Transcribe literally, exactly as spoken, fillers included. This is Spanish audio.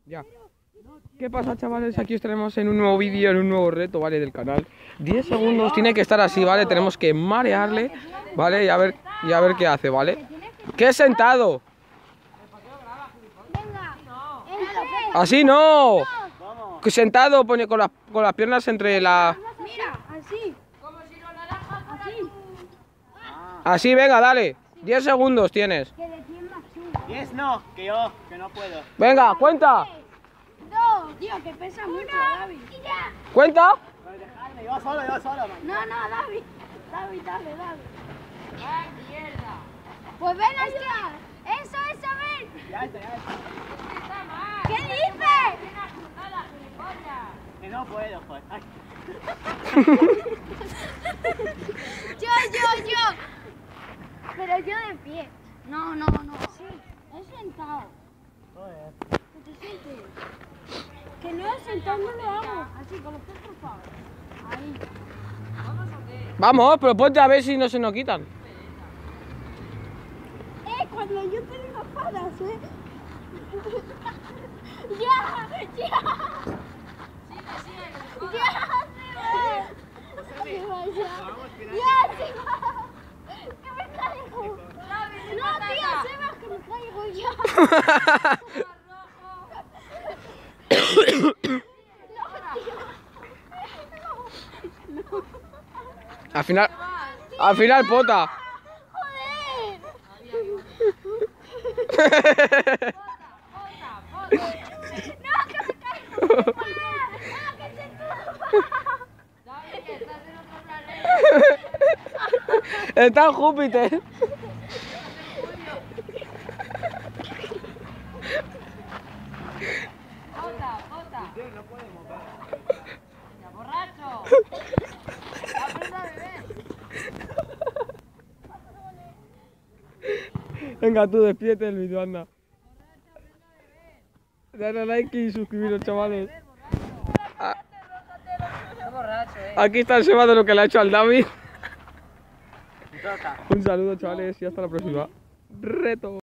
Ya. ¿Qué pasa, chavales? Aquí os tenemos en un nuevo vídeo, en un nuevo reto, ¿vale? Del canal. diez segundos, tiene que estar así, ¿vale? Tenemos que marearle, ¿vale? Y a ver, y a ver qué hace, ¿vale? ¿Qué es sentado? Así no. Sentado, pone con las, con las piernas entre la... Mira, así. Como si lo naranjas así. Así, venga, dale. diez segundos tienes. diez no, que yo, que no puedo. Venga, cuenta. Dos. Tío, que pesa mucho, David. ¿Cuenta? Pero dejadme, yo solo, yo solo, man. No, no, David. David, dale, dale. ¡Ah, mierda! Pues ven a ayudar. Eso, eso, ven. Ya está, ya está. ¿Qué dices? Que no puedo, joder. Ay. Yo, yo, yo. Pero yo de pie. No, no, no. Sí, he sentado. Joder. Que te sientes. Que no he sentado, no lo hago. Así, con los pies cruzados. Ahí. Vamos, pero ponte a ver si no se nos quitan. Eh, cuando yo te digo paras, eh. Ya, ya. Ya, se va. Ya, ya, se va. Que me caigo. No, tío, se va, que me caigo ya. Al final, al final, pota. Joder. No, que me caigo. Ah, que se tuva. David, que estás en otro planeta. Está en Júpiter. Jota, Jota. No puedo mover. Ya, borracho. Aprende a beber. Venga, tú despídete del vídeo, anda. Dale a like y suscribiros, chavales. Ah, aquí está el Seba de lo que le ha hecho al David. Toca. Un saludo, chavales, y hasta la próxima. Reto.